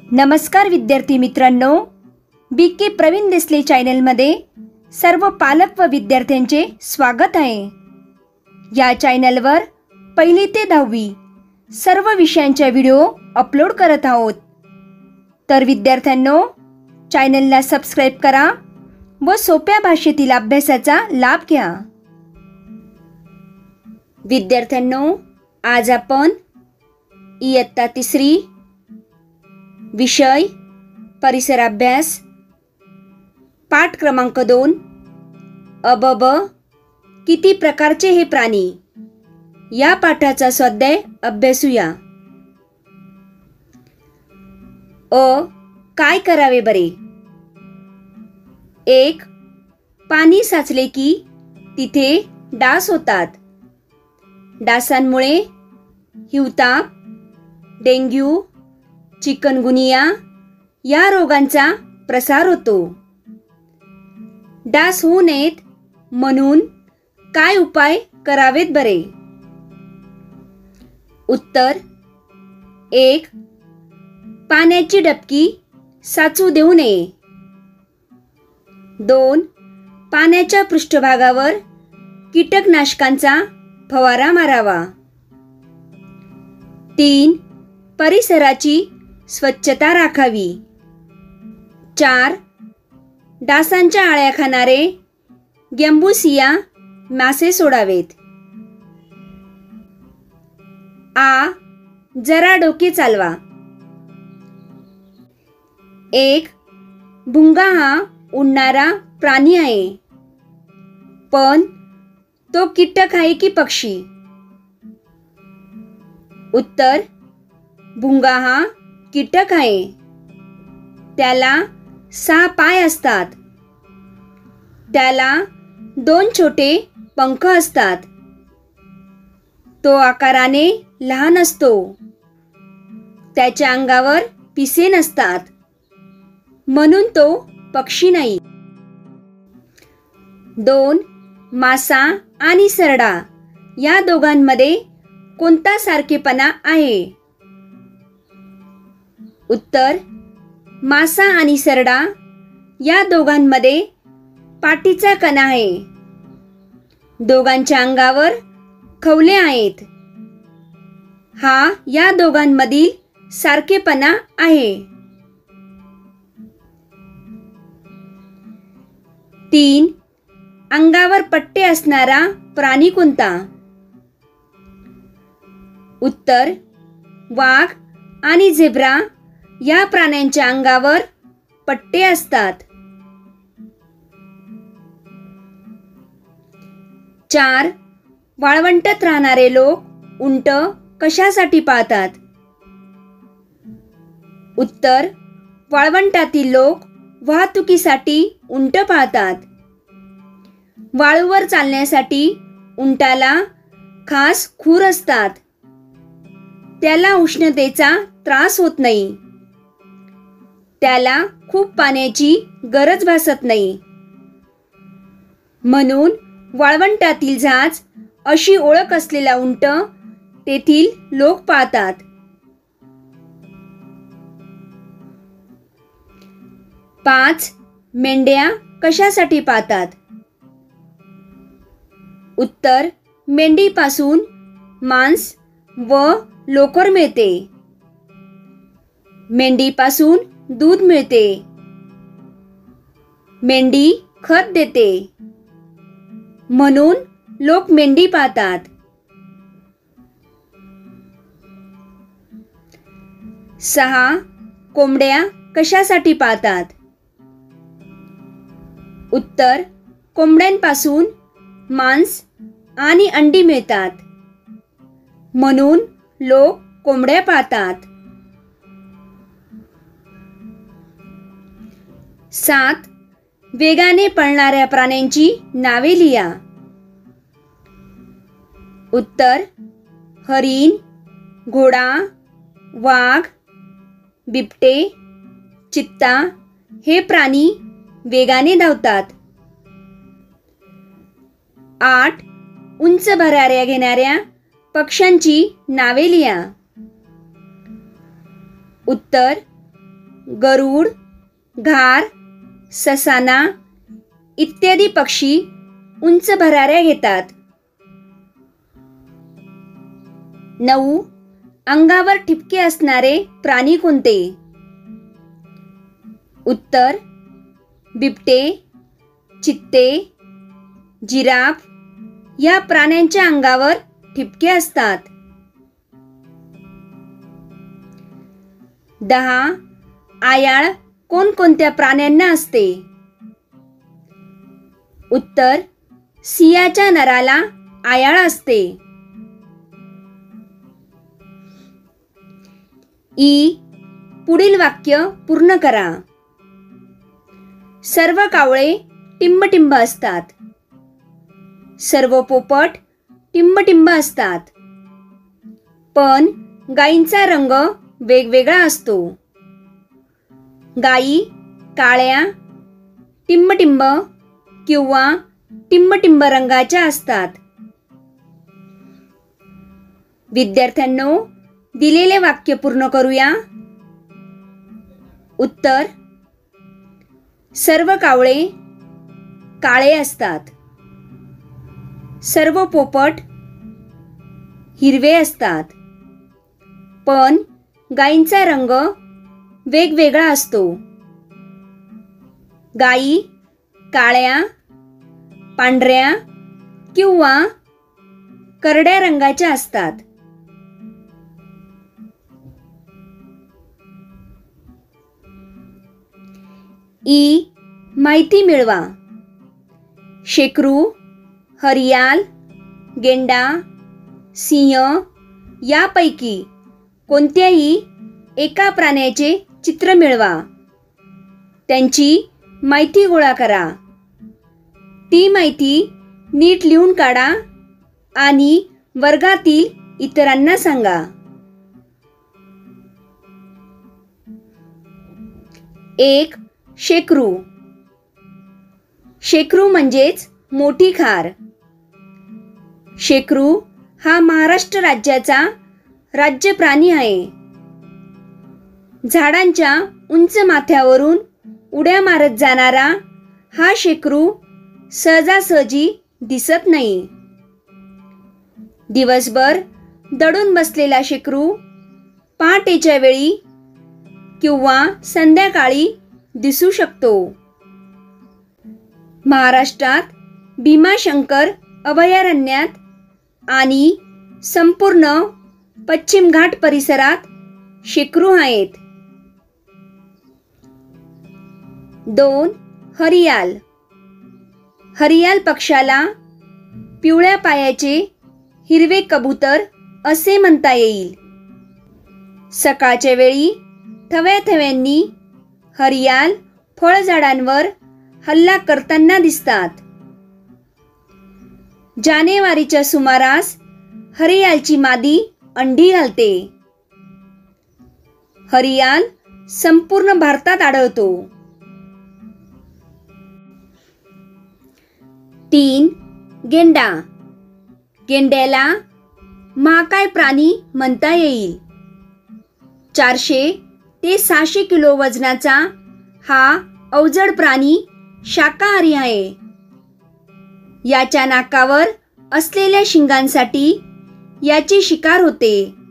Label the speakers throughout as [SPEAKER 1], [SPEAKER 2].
[SPEAKER 1] नमस्कार विद्यार्थी मित्रांनो, BK प्रवीण देसले चॅनलमध्ये सर्व पालक व विद्यार्थ्यांचे स्वागत आहे। या चॅनलवर पहिली ते 10वी सर्व विषयांचे व्हिडिओ अपलोड करत आहोत। तर विद्यार्थ्यांनो, चॅनलला सबस्क्राइब करा व सोप्या भाषेतील अभ्यासाचा लाभ घ्या। विद्यार्थ्यांनो, आज आपण इयत्ता 3 विषय परिसर अभ्यास पाठ क्रमांक 2 अबब किती प्रकारचे हे प्राणी या पाठाचा स्वाध्याय अभ्यासूया। काय करावे बरे। 1. पाणी साचले की तिथे डास होतात। डासांमुळे हिवताप, डेंग्यू, चिकनगुनिया या रोगांचा प्रसार होतो। डास होऊ नयेत म्हणून काय उपाय करावेत बरे। उत्तर 1. पाण्याची डबकी साचू देऊ नये। 2. पाण्याच्या पृष्ठभागावर कीटकनाशकांचा फवारा मारावा। 3. परिसराची स्वच्छता राखावी। 4. डासांच्या आळ्या खाणारे गॅम्बुसिया मासे सोडावेत। जरा डोके चालवा। 1. भुंगा हा उडणारा प्राणी आहे, पण तो कीटक आहे की पक्षी। उत्तर भुंगा हा कीटक आहे। त्याला 6 पाय असतात। त्याला 2 छोटे पंख असतात। तो आकाराने लहान असतो। त्याच्या अंगावर पिसे नसतात, म्हणून तो पक्षी नाही। 2. मासा आणि सरडा या दोघांमध्ये कोणता सारखेपणा आहे। उत्तर मासा आणि सरडा या दोघांमध्ये पाठीचा कणा आहे। दोघांच्या अंगावर खवले आहेत। हा या दोघांमधील सारखेपणा आहे। 3. अंगावर पट्टे असणारा प्राणी कोणता। उत्तर वाघ आणि झेब्रा या प्राण्यांच्या अंगावर पट्टे असतात। 4. वाळवंटात राहणारे लोक उंट कशासाठी पाळतात। उत्तर वाळवंटातील लोक वाहतुकीसाठी उंट पाळतात। वाळूवर चालण्यासाठी उंटाला खास खूर असतात। त्याला उष्णतेचा त्रास होत नाही। त्याला खूप पाण्याची गरज भासत नाही, म्हणून वाळवंटातील झाज अशी ओळख असलेला उंट तेथील लोक पाळतात। 5. मेंढ्या कशासाठी पाळतात। उत्तर मेंढीपासून मांस व लोकर मिळते। मेंढीपासून दूध मिळते। मेंढी खत देते, म्हणून लोक मेंढी पाळतात। 6. कोंबड्या कशासाठी पाळतात। उत्तर कोंबड्यांपासून मांस आणि अंडी मिळतात, म्हणून लोक कोंबड्या पाळतात। 7. वेगाने पळणाऱ्या प्राण्यांची नावे लिहा। उत्तर हरिण, घोडा, वाघ, बिबटे, चित्ता हे प्राणी वेगाने धावतात। 8. उंच भराऱ्या घेणाऱ्या पक्ष्यांची नावे लिहा। उत्तर गरुड, घार, ससाना इत्यादी पक्षी उंच भराऱ्या घेतात. 9. अंगावर ठिपके असणारे प्राणी कोणते? उत्तर: बिबटे, चित्ते, जिराफ या प्राण्यांच्या अंगावर ठिपके असतात. 10. आयाळ कोणकोणत्या प्राण्यांना असते? उत्तर: सिंहाच्या नराला आयाळ असते. ई. पुढील वाक्य पूर्ण करा. सर्व कावळे टिंबटिंब असतात. सर्व पोपट टिंबटिंब असतात. पण गायींचा रंग वेगवेगळा असतो. गायी काळ्या, टिंबटिंब किंवा टिंबटिंब रंगाच्या असतात. विद्यार्थ्यांनो, दिलेले वाक्य पूर्ण करूया. उत्तर: सर्व कावळे काळे असतात. सर्व पोपट हिरवे असतात. पण गायींचा रंग वेगवेगळा असतो. गायी काळ्या, पांढऱ्या किंवा करड्या रंगाच्या असतात. ई. माहिती मिळवा. शेकरू, हरियाल, गेंडा, सिंह यापैकी कोणत्याही एका प्राण्याचे चित्र मिळवा. त्यांची माहिती गोळा करा. ती माहिती नीट लिहून काढा आणि वर्गातील इतरांना सांगा. 1. शेकरू. शेकरू म्हणजेच मोठी खार. शेकरू हा महाराष्ट्र राज्याचा राज्य प्राणी आहे. झाडांच्या उंच माथ्यावरून उड्या मारत जाणारा हा शेकरू सहजासहजी दिसत नाही. दिवसभर दडून बसलेला शेकरू पहाटेच्या वेळी किंवा संध्याकाळी दिसू शकतो. महाराष्ट्रात भीमाशंकर अभयारण्यात आणि संपूर्ण पश्चिम घाट परिसरात शेकरू आहेत. 2. हरियाल. हरियाल पक्षाला पिवळ्या पायाचे हिरवे कबूतर असे म्हणता येईल. सकाळच्या वेळी थव्याथव्यांनी हरियाल फळझाडांवर हल्ला करताना दिसतात. जानेवारीच्या सुमारास हरियालची मादी अंडी घालते. हरियाल संपूर्ण भारतात आढळतो. 3. गेंडा. गेंड्याला महाकाय प्राणी म्हणता येईल. 400 ते 600 किलो वजनाचा हा अवजड प्राणी शाकाहारी आहे. याच्या नाकावर असलेल्या शिंगांसाठी याची शिकार होते.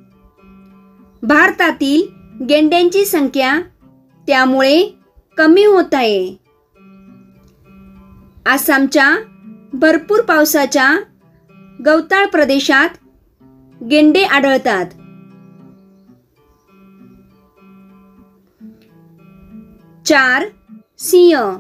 [SPEAKER 1] भारतातील गेंड्यांची संख्या त्यामुळे कमी होत आहे. आसामच्या भरपूर पावसाच्या गवताळ प्रदेशात गेंडे आढळतात. 4. सिंह.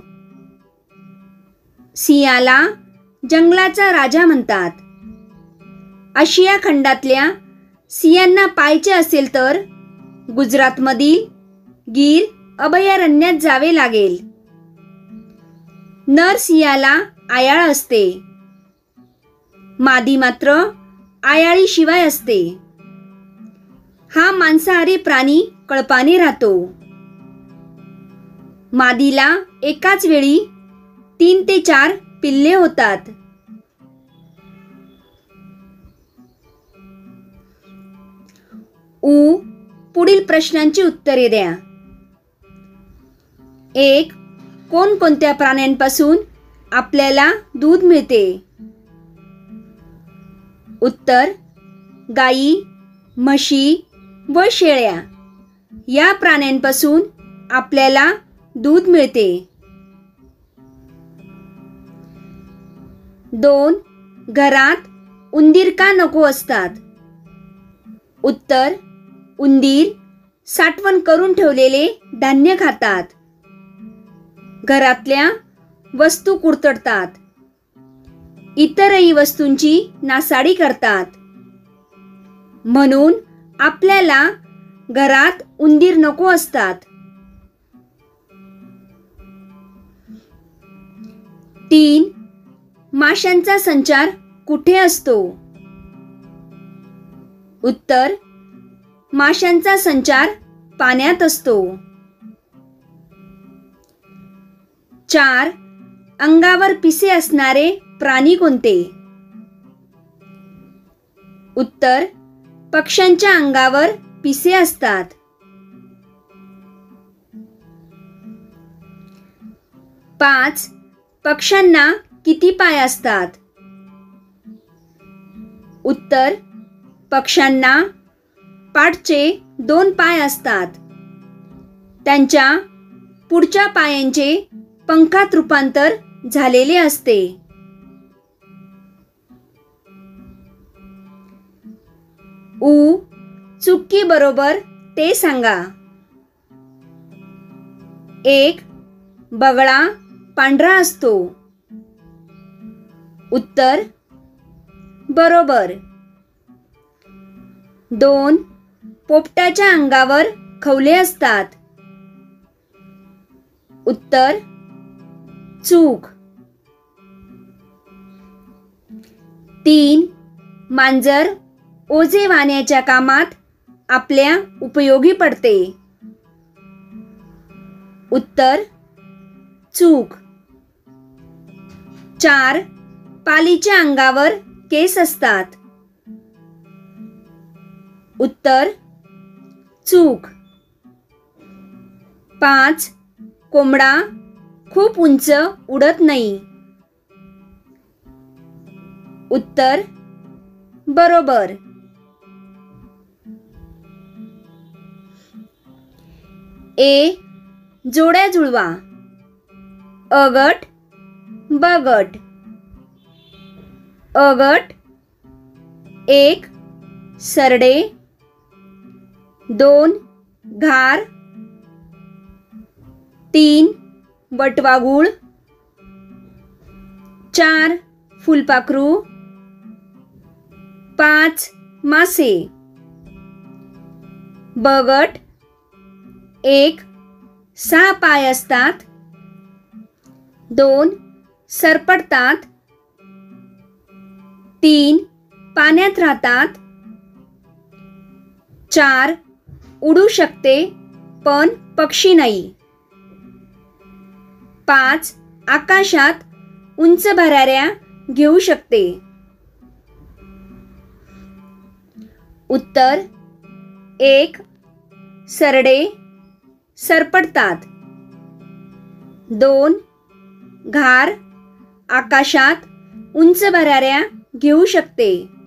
[SPEAKER 1] सिंहाला जंगलाचा राजा म्हणतात. आशिया खंडातल्या सिंहांना पाहायचे असेल तर गुजरातमधील गीर अभयारण्यात जावे लागेल. नर सिंहाला आयाळ असते. मादी मात्र आयाळीशिवाय असते. हा मांसाहारी प्राणी कळपाने राहतो. मादीला एकाच वेळी 3 ते 4 पिल्ले होतात. पुढील प्रश्नांची उत्तरे द्या. एक. कोणकोणत्या प्राण्यांपासून आपल्याला दूध मिळते? उत्तर. गाई, म्हशी व शेळ्या या प्राण्यांपासून आपल्याला दूध मिळते. 2. घरात उंदीर का नको असतात? उत्तर. उंदीर साठवण करून ठेवलेले धान्य खातात. घरातल्या वस्तू कुरतडतात. इतरही वस्तूंची नासाडी करतात. म्हणून आपल्याला घरात उंदीर नको असतात. 3. माशांचा संचार कुठे असतो? उत्तर. माशांचा संचार पाण्यात असतो. 4. अंगावर पिसे असणारे प्राणी कोणते? उत्तर. पक्ष्यांच्या अंगावर पिसे असतात. 5. पक्ष्यांना किती पाय असतात? उत्तर. पक्ष्यांना पाठचे 2 पाय असतात. त्यांच्या पुढच्या पायांचे पंखात रूपांतर झालेले असते. चुकी बरोबर ते सांगा. 1. बगळा पांढरा असतो. उत्तर. बरोबर. 2. पोपटाच्या अंगावर खवले असतात. उत्तर. चूक. 3. मांजर ओझे वाहण्याच्या कामात आपल्या उपयोगी पडते. उत्तर. चूक. 4. पालीच्या अंगावर केस असतात. उत्तर. चूक. 5. कोंबडा खूप उंच उडत नाही. उत्तर. बरोबर. ए. जोड्या जुळवा. अगट बगट. अगट. 1. सरडे. 2. घार. 3. वटवाघूळ. 4. फुलपाखरू. 5. मासे. बगट. 1. 6 पाय असतात. 2. सरपटतात. 3. पाण्यात राहतात. 4. उडू शकते पण पक्षी नाही. 5. आकाशात उंच भराऱ्या घेऊ शकते. उत्तर. 1. सरडे सरपटतात. 2. घार आकाशात उंच भराऱ्या घेऊ शकते.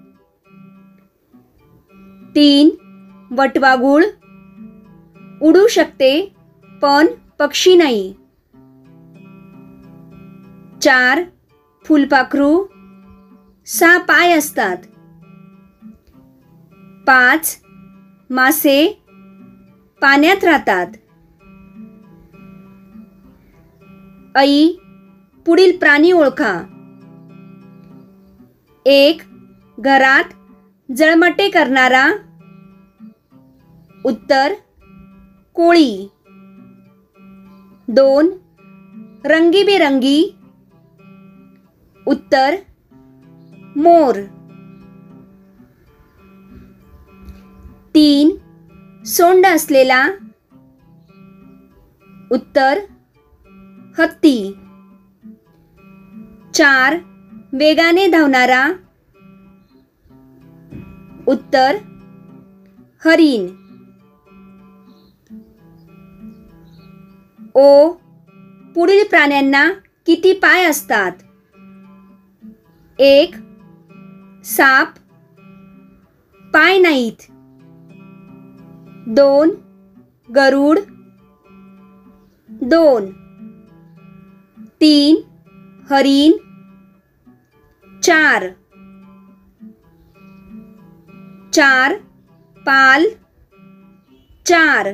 [SPEAKER 1] 3. वटवाघूळ उडू शकते पण पक्षी नाही. 4. फुलपाखरू 6 पाय असतात. 5. मासे पाण्यात राहतात. आई. पुढील प्राणी ओळखा. 1. घरात जळमटे करणारा. उत्तर. कोळी. 2. रंगीबेरंगी. उत्तर. मोर. 3. सोंड असलेला. उत्तर. हत्ती. 4. वेगाने धावणारा. उत्तर. हरिण. ओ. पुढील प्राण्यांना किती पाय असतात? 1. साप, पाय नाहीत. 2. गरुड, 2. 3. हरिण, 4. 4. पाल, 4.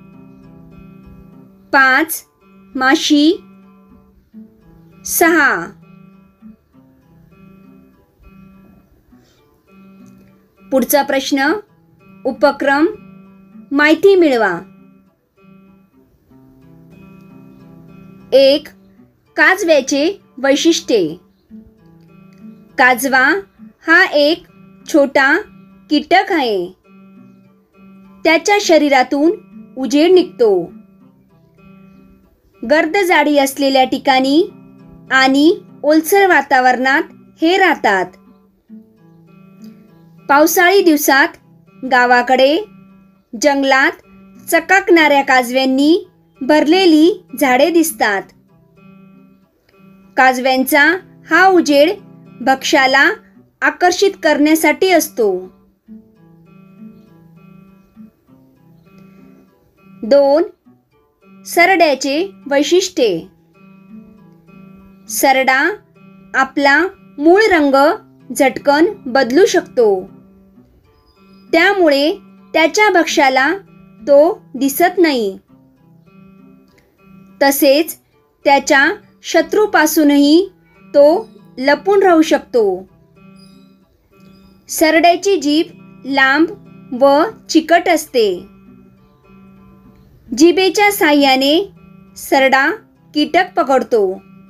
[SPEAKER 1] 5. माशी, 6. पुढचा प्रश्न. उपक्रम माहिती मिळवा. 1. काजव्याचे वैशिष्ट्ये. काजवा हा एक छोटा कीटक आहे. त्याच्या शरीरातून उजेड निघतो. गर्द जाडी असलेल्या ठिकाणी आणि ओलसर वातावरणात हे राहतात. पावसाळी दिवसात गावाकडे जंगलात चकाकणाऱ्या काजव्यांनी भरलेली झाडे दिसतात. काजव्यांचा हा उजेड भक्ष्याला आकर्षित करण्यासाठी असतो. 2. सरड्याचे वैशिष्ट्ये. सरडा आपला मूळ रंग झटकन बदलू शकतो. त्यामुळे त्याच्या भक्ष्याला तो दिसत नाही. तसेच त्याच्या शत्रूपासूनही तो लपून राहू शकतो. सरड्याची जीभ लांब व चिकट असते. जिभेच्या साहाय्याने सरडा कीटक पकडतो.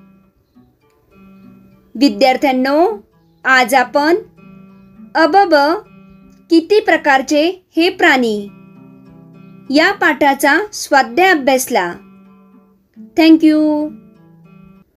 [SPEAKER 1] विद्यार्थ्यांनो, आज आपण अबब किती प्रकारचे हे प्राणी या पाठाचा स्वाध्याय अभ्यासला. Thank you.